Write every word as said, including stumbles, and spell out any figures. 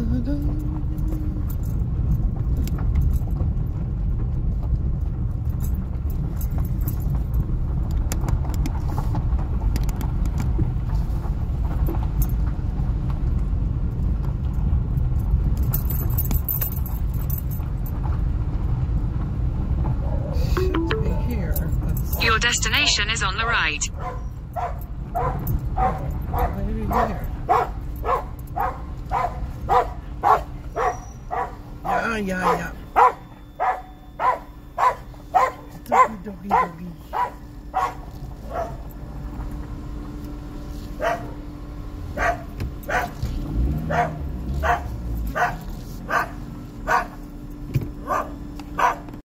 Your destination is on the right. Maybe here. Yeah, yeah, yeah. Doggy, doggy, doggy.